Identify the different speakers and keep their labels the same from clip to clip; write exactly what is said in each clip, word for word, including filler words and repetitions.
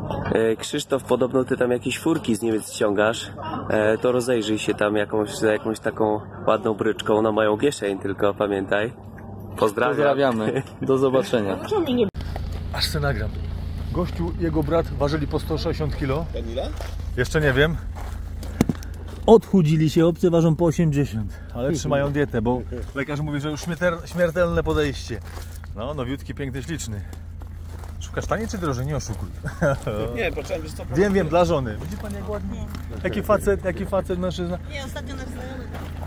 Speaker 1: E, Krzysztof, podobno ty tam jakieś furki z Niemiec ściągasz, e, to rozejrzyj się tam jakąś, za jakąś taką ładną bryczką, ona mają kieszeń tylko, pamiętaj. Pozdrawiam.
Speaker 2: Pozdrawiamy, do zobaczenia.
Speaker 3: Aż se nagram. Gościu, jego brat ważyli po sto sześćdziesiąt kilo. Ile? Jeszcze nie wiem. Odchudzili się, obcy ważą po osiemdziesiąt, ale trzymają dietę, bo lekarz mówi, że już śmiertelne podejście. No, nowiutki, piękny, śliczny. Szukasz taniej czy drożej? Nie oszukuj.
Speaker 4: Nie, poczekaj, wiesz co?
Speaker 3: Wiem, wiem, dla żony. Widzi pani jak ładnie? Jaki facet, jaki facet, mężczyzna?
Speaker 5: Nie, ostatnio nasz znajomy.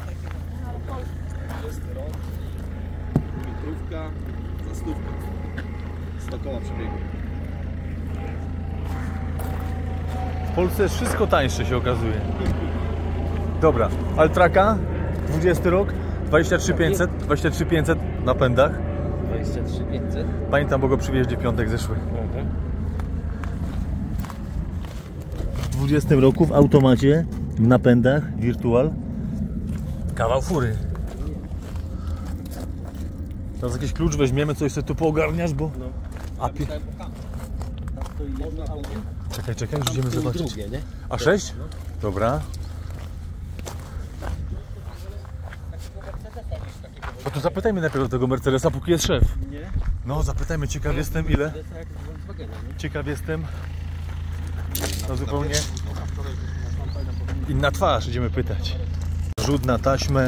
Speaker 4: Litrówka za stówkę. sto koła przebiegu.
Speaker 3: W Polsce jest wszystko tańsze, się okazuje. Dobra, Altraka, dwudziesty rok, dwadzieścia trzy tysiące pięćset, dwadzieścia trzy tysiące pięćset na pędach.
Speaker 2: dwadzieścia trzy tysiące pięćset.
Speaker 3: Pamiętam, bo go przywieźli piątek zeszły. W dwudziestym roku w automacie, w napędach, Virtual. Kawał fury. Teraz jakiś klucz weźmiemy, coś sobie tu poogarniasz, bo... A pi... Czekaj, czekaj, już idziemy zobaczyć. A sześć? Dobra. No to zapytajmy najpierw o tego Mercedesa, póki jest szef. No, zapytajmy, ciekaw jestem ile. Ciekaw jestem. To zupełnie inna twarz, idziemy pytać. Rzut na taśmę.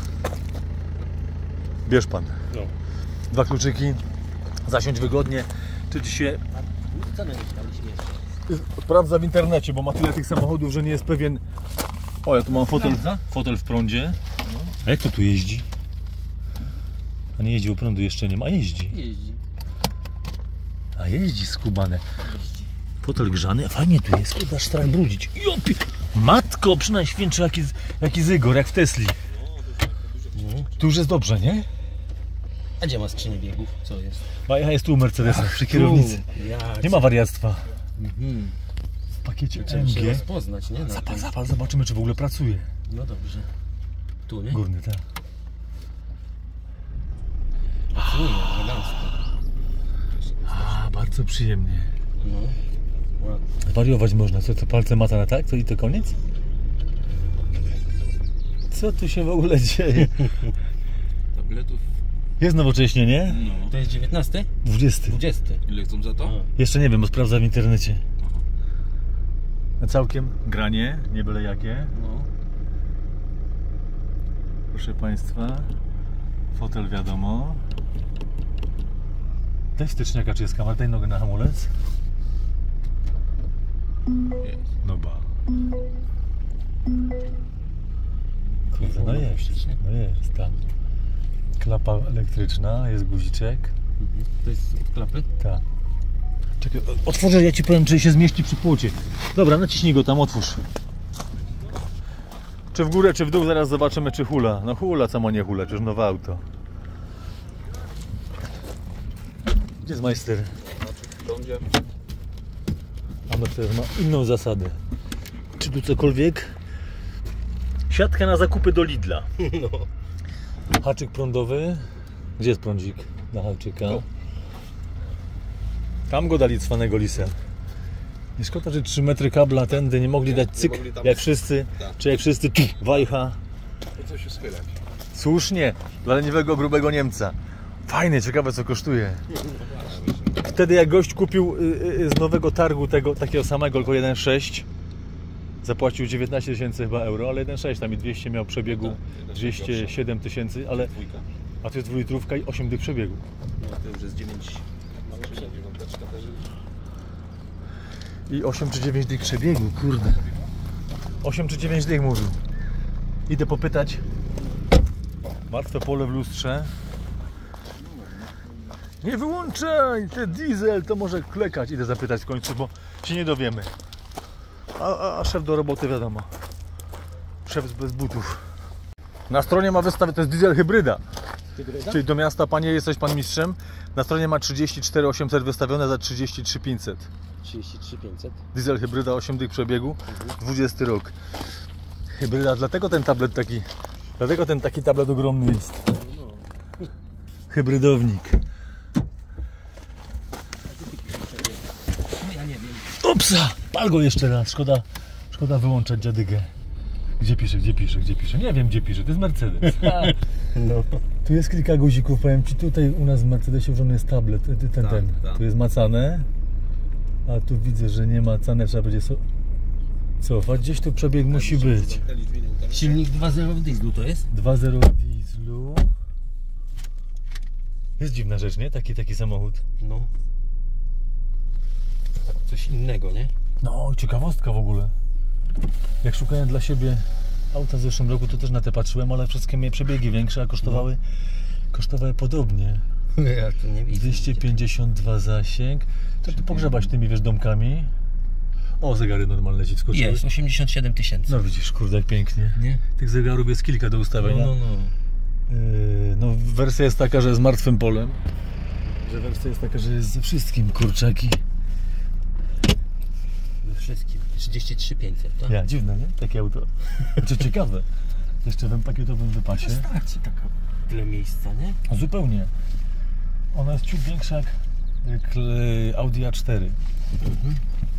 Speaker 3: Bierz pan. Dwa kluczyki. Zasiądź wygodnie. Czy ci się... Sprawdza w internecie, bo ma tyle tych samochodów, że nie jest pewien. O, ja tu mam fotel, fotel w prądzie. A jak to tu jeździ? A nie jeździł prądu, jeszcze nie ma. A jeździ.
Speaker 2: Jeździ.
Speaker 3: A jeździ skubane. Fotel grzany, a fajnie tu jest, chyba strach brudzić. Jopi. Matko, przynajświętszy jaki, jaki zygor, jak w Tesli. Tu już jest dobrze, nie?
Speaker 2: A gdzie ma skrzynię biegów? Co jest?
Speaker 3: A ja jest tu u Mercedesa, przy kierownicy.
Speaker 2: Ja
Speaker 3: Nie ma wariactwa.
Speaker 2: Mhm.
Speaker 3: W pakiecie
Speaker 2: Trzeba się
Speaker 3: M G.
Speaker 2: rozpoznać, nie? Na
Speaker 3: Zapal,
Speaker 2: tym.
Speaker 3: zapal, zobaczymy, czy w ogóle pracuje.
Speaker 2: No dobrze. Tu, nie?
Speaker 3: Górny, tak.
Speaker 2: Pracuje, elegancko.
Speaker 3: A, bardzo przyjemnie.
Speaker 2: No. Ładnie.
Speaker 3: Wariować można. Co, co palce mata na tak? Co i to koniec? Co tu się w ogóle dzieje?
Speaker 4: Tabletów.
Speaker 3: Jest nowocześnie, nie?
Speaker 4: No.
Speaker 2: To jest dziewiętnasty?
Speaker 3: dwudziesty.
Speaker 2: dwudziesty.
Speaker 4: Ile chcą za to?
Speaker 3: Jeszcze nie wiem, bo sprawdzam w internecie. A całkiem granie, nie byle jakie.
Speaker 4: No.
Speaker 3: Proszę Państwa, fotel wiadomo. Daj styczniaka, czy jest kamera, daj nogę na hamulec.
Speaker 4: Jest.
Speaker 3: No ba. Kurde, no jest, no jest, tam. Klapa elektryczna, jest guziczek.
Speaker 2: Mhm. To jest od klapy?
Speaker 3: Tak. Czekaj, otworzę, ja Ci powiem, czy się zmieści przy płocie. Dobra, naciśnij go tam, otwórz. Czy w górę, czy w dół, zaraz zobaczymy, czy hula. No hula, co ma nie hula, czyż nowe auto. Gdzie jest majster?
Speaker 4: Będzie.
Speaker 3: A Mercedes ma inną zasadę. Czy tu cokolwiek? Siatka na zakupy do Lidla.
Speaker 2: No.
Speaker 3: Haczyk prądowy. Gdzie jest prądzik na haczyka? Tam go dali cwanego lisa. Nie szkoda, że trzy metry kabla tędy nie mogli dać cyk,
Speaker 4: mogli tam-
Speaker 3: jak wszyscy,
Speaker 4: Tak.
Speaker 3: czy jak wszyscy, tu, wajcha.
Speaker 4: Po co się schylać?
Speaker 3: Słusznie, dla leniwego, grubego Niemca. Fajne, ciekawe co kosztuje. Wtedy jak gość kupił y, y, z nowego targu tego takiego samego, tylko jeden przecinek sześć, zapłacił dziewiętnaście tysięcy chyba euro, ale jeden przecinek sześć, tam i dwieście miał przebiegu, dwieście siedem tysięcy, ale
Speaker 4: Dwójka.
Speaker 3: a to jest dwulitrówka i osiem dych przebiegu.
Speaker 4: No to już jest dziewięć. Dziewiąteczka też.
Speaker 3: I osiem czy dziewięć dych przebiegu, kurde. osiem czy dziewięć dych mówił. Idę popytać. Martwe pole w lustrze. Nie wyłączaj, ten diesel to może klekać. Idę zapytać w końcu, bo się nie dowiemy. A, a, a szef do roboty wiadomo. Szef bez butów. Na stronie ma wystawę, to jest diesel hybryda.
Speaker 2: Hybryda?
Speaker 3: Czyli do miasta, panie, jesteś pan mistrzem. Na stronie ma trzydzieści cztery tysiące osiemset wystawione za trzydzieści trzy tysiące pięćset.
Speaker 2: trzydzieści trzy tysiące pięćset.
Speaker 3: Diesel hybryda, osiem dych przebiegu, dwudziesty rok. Hybryda, dlatego ten tablet taki, dlatego ten taki tablet ogromny jest. Hybrydownik.
Speaker 2: No ja nie wiem.
Speaker 3: Ups! Psa! Pal go jeszcze raz, szkoda, szkoda wyłączać dziadygę. Gdzie pisze, gdzie pisze, gdzie pisze? Nie wiem, gdzie pisze, to jest Mercedes.
Speaker 2: No.
Speaker 3: Tu jest kilka guzików, powiem Ci, tutaj u nas w Mercedesie użony jest tablet, ten, ten,
Speaker 4: Tak,
Speaker 3: ten.
Speaker 4: tak.
Speaker 3: Tu jest macane, a tu widzę, że nie macane, trzeba będzie so... cofać, gdzieś tu przebieg musi być.
Speaker 4: Zamknęli drzwi, nie udało się.
Speaker 2: Silnik dwa zero w dieslu to jest?
Speaker 3: dwa zero dieslu. Jest dziwna rzecz, nie? Taki, taki samochód.
Speaker 2: No. Coś innego, nie?
Speaker 3: No, ciekawostka w ogóle. Jak szukałem dla siebie auta w zeszłym roku, to też na te patrzyłem, ale wszystkie miały przebiegi większe, a kosztowały, kosztowały podobnie.
Speaker 2: Ja to nie widzę.
Speaker 3: dwieście pięćdziesiąt dwa zasięg. To tu pogrzebasz tymi, wiesz, domkami. O, zegary normalne ci wskoczyły.
Speaker 2: Jest, osiemdziesiąt siedem tysięcy.
Speaker 3: No widzisz, kurde, jak pięknie.
Speaker 2: Nie?
Speaker 3: Tych zegarów jest kilka do
Speaker 2: No,
Speaker 3: ustawienia.
Speaker 2: no, no.
Speaker 3: Yy, no, wersja jest taka, że jest martwym polem. Że wersja jest taka, że jest ze wszystkim, kurczaki.
Speaker 2: We wszystkim. trzydzieści trzy pięćset, tak?
Speaker 3: Ja, dziwne, nie? Takie auto. Znaczy ciekawe. Jeszcze w pakietowym wypasie.
Speaker 2: Wystarczy taka tyle miejsca, nie?
Speaker 3: Zupełnie. Ona jest ciut większa jak, jak e, Audi A cztery.
Speaker 2: Mhm.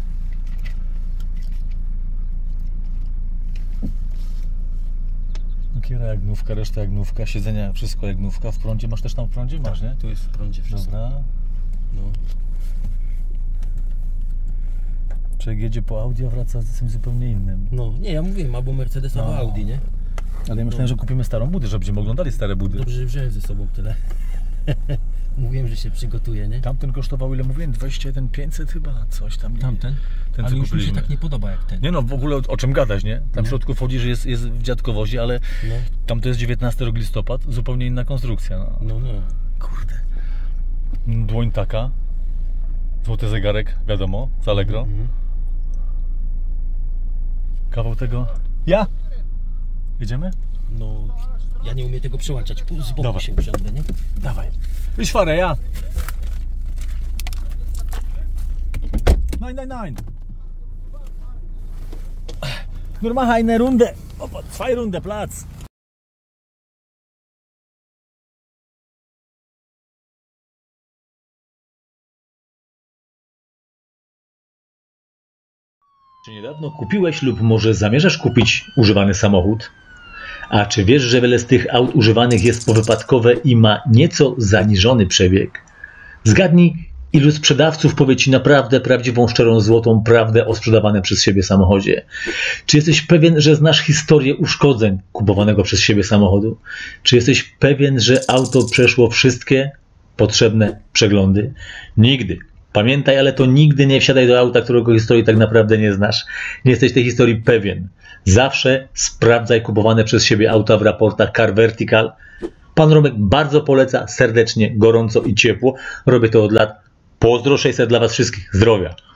Speaker 3: Kiera jak gnówka, reszta jak gnówka, siedzenia wszystko jak gnówka. W prądzie masz też tam w prądzie? Masz, nie?
Speaker 2: Tu jest w prądzie wszystko.
Speaker 3: Dobra.
Speaker 2: No.
Speaker 3: Człowiek jedzie po Audi, a wraca z czymś zupełnie innym.
Speaker 2: No, nie, ja mówiłem, albo Mercedes, albo
Speaker 3: No.
Speaker 2: Audi, nie?
Speaker 3: Ale ja myślałem, że kupimy starą budę, że będziemy oglądali stare budy.
Speaker 2: Dobrze, że wziąłem ze sobą tyle. Mówiłem, że się przygotuję, nie?
Speaker 3: Tamten kosztował, ile mówiłem? dwadzieścia jeden pięćset chyba, coś tam.
Speaker 2: Tamten?
Speaker 3: Ten,
Speaker 2: Ale
Speaker 3: co
Speaker 2: już mi się
Speaker 3: kupiliśmy.
Speaker 2: tak nie podoba jak ten.
Speaker 3: Nie no, w ogóle o, o czym gadać, nie? Tam w
Speaker 2: Nie.
Speaker 3: środku wchodzi, że jest, jest w dziadkowozie, ale
Speaker 2: No,
Speaker 3: tam to jest dziewiętnasty listopad, zupełnie inna konstrukcja. No.
Speaker 2: no, no.
Speaker 3: Kurde. Dłoń taka. Złoty zegarek, wiadomo, z Allegro.
Speaker 2: Mhm.
Speaker 3: Kawał tego. Ja! Jedziemy?
Speaker 2: No, ja nie umiem tego przełączać. Pół z boku
Speaker 3: Dawaj.
Speaker 2: się usiądę, nie?
Speaker 3: Dawaj. Wyś farę, ja! Nein, nein, nein! Nur mach eine Runde. Opa, zwei Runde Platz.
Speaker 5: Czy niedawno kupiłeś lub może zamierzasz kupić używany samochód? A czy wiesz, że wiele z tych aut używanych jest powypadkowe i ma nieco zaniżony przebieg? Zgadnij, ilu sprzedawców powie Ci naprawdę prawdziwą, szczerą, złotą prawdę o sprzedawanym przez siebie samochodzie. Czy jesteś pewien, że znasz historię uszkodzeń kupowanego przez siebie samochodu? Czy jesteś pewien, że auto przeszło wszystkie potrzebne przeglądy? Nigdy. Pamiętaj, ale to nigdy nie wsiadaj do auta, którego historii tak naprawdę nie znasz. Nie jesteś tej historii pewien. Zawsze sprawdzaj kupowane przez siebie auta w raportach Car Vertical. Pan Romek bardzo poleca, serdecznie, gorąco i ciepło. Robię to od lat. Pozdro sześćset dla Was wszystkich. Zdrowia.